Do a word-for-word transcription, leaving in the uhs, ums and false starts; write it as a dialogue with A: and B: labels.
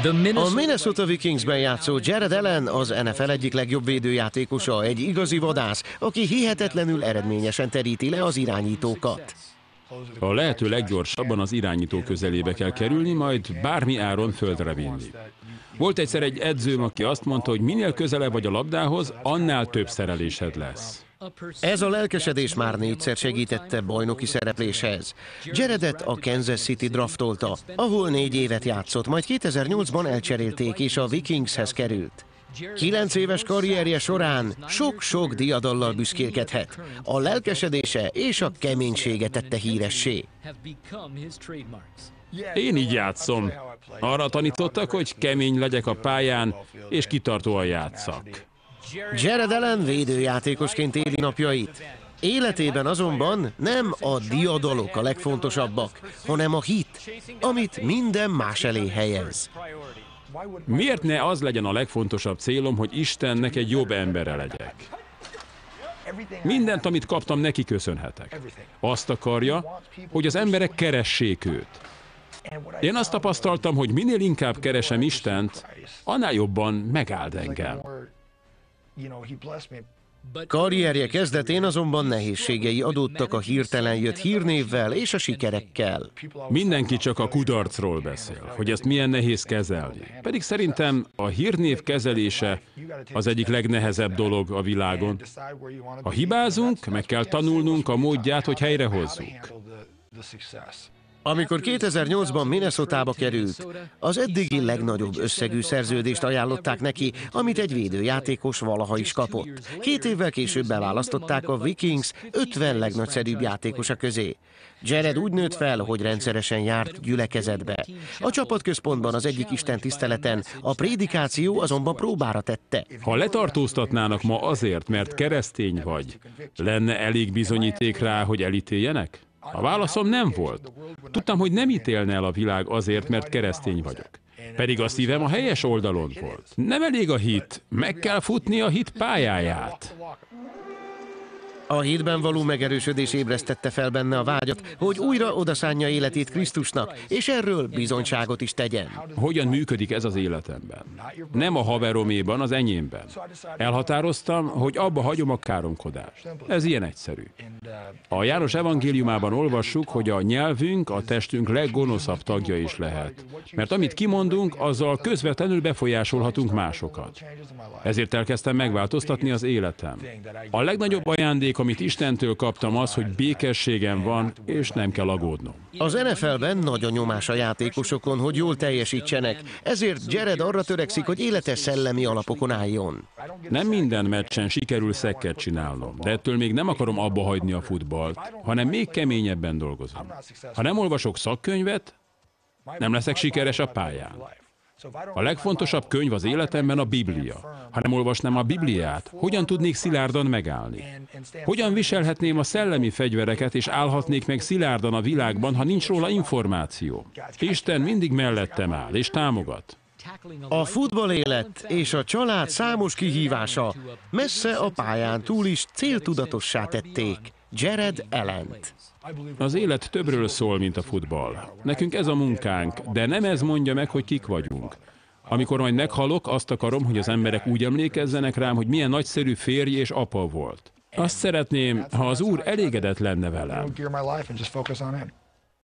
A: A Minnesota Vikingsben játszó Jared Allen az en ef el egyik legjobb védőjátékosa, egy igazi vadász, aki hihetetlenül eredményesen teríti le az irányítókat.
B: A lehető leggyorsabban az irányító közelébe kell kerülni, majd bármi áron földre vinni. Volt egyszer egy edzőm, aki azt mondta, hogy minél közelebb vagy a labdához, annál több szerelésed lesz.
A: Ez a lelkesedés már négyszer segítette bajnoki szerepléshez. Jaredet a Kansas City draftolta, ahol négy évet játszott, majd kétezer-nyolcban elcserélték és a Vikingshez került. Kilenc éves karrierje során sok-sok diadallal büszkélkedhet. A lelkesedése és a keménysége tette híressé.
B: Én így játszom. Arra tanítottak, hogy kemény legyek a pályán, és kitartóan játsszak.
A: Jared Allen védőjátékosként éli napjait. Életében azonban nem a diadalok a legfontosabbak, hanem a hit, amit minden más elé helyez.
B: Miért ne az legyen a legfontosabb célom, hogy Istennek egy jobb embere legyek? Mindent, amit kaptam, neki köszönhetek. Azt akarja, hogy az emberek keressék őt. Én azt tapasztaltam, hogy minél inkább keresem Istent, annál jobban megáld engem.
A: Karrierje kezdetén azonban nehézségei adódtak a hirtelen jött hírnévvel és a sikerekkel.
B: Mindenki csak a kudarcról beszél, hogy ezt milyen nehéz kezelni. Pedig szerintem a hírnév kezelése az egyik legnehezebb dolog a világon. Ha hibázunk, meg kell tanulnunk a módját, hogy helyrehozzuk.
A: Amikor kétezer-nyolcban Minnesotába került, az eddigi legnagyobb összegű szerződést ajánlották neki, amit egy védőjátékos valaha is kapott. Két évvel később beválasztották a Vikings ötven legnagyszerűbb játékosa közé. Jared úgy nőtt fel, hogy rendszeresen járt gyülekezetbe. A csapatközpontban az egyik istentiszteleten a prédikáció azonban próbára tette.
B: Ha letartóztatnának ma azért, mert keresztény vagy, lenne elég bizonyíték rá, hogy elítéljenek? A válaszom nem volt. Tudtam, hogy nem ítélne el a világ azért, mert keresztény vagyok. Pedig a szívem a helyes oldalon volt. Nem elég a hit, meg kell futni a hit pályáját.
A: A hitben való megerősödés ébresztette fel benne a vágyat, hogy újra odaszánja életét Krisztusnak, és erről bizonyságot is tegyen.
B: Hogyan működik ez az életemben? Nem a haveroméban, az enyémben. Elhatároztam, hogy abba hagyom a káromkodást. Ez ilyen egyszerű. A János evangéliumában olvassuk, hogy a nyelvünk a testünk leggonoszabb tagja is lehet. Mert amit kimondunk, azzal közvetlenül befolyásolhatunk másokat. Ezért elkezdtem megváltoztatni az életem. A legnagyobb ajándék, amit Istentől kaptam, az, hogy békességem van, és nem kell aggódnom.
A: Az en ef el-ben nagy a nyomás a játékosokon, hogy jól teljesítsenek, ezért Jared arra törekszik, hogy élete szellemi alapokon álljon.
B: Nem minden meccsen sikerül szekket csinálnom, de ettől még nem akarom abba hagyni a futballt, hanem még keményebben dolgozom. Ha nem olvasok szakkönyvet, nem leszek sikeres a pályán. A legfontosabb könyv az életemben a Biblia. Ha nem olvasnám a Bibliát, hogyan tudnék szilárdan megállni? Hogyan viselhetném a szellemi fegyvereket, és állhatnék meg szilárdan a világban, ha nincs róla információ? Isten mindig mellettem áll, és támogat.
A: A futballélet és a család számos kihívása messze a pályán túl is céltudatossá tették Jared Allent.
B: Az élet többről szól, mint a futball. Nekünk ez a munkánk, de nem ez mondja meg, hogy kik vagyunk. Amikor majd meghalok, azt akarom, hogy az emberek úgy emlékezzenek rám, hogy milyen nagyszerű férj és apa volt. Azt szeretném, ha az Úr elégedett lenne velem.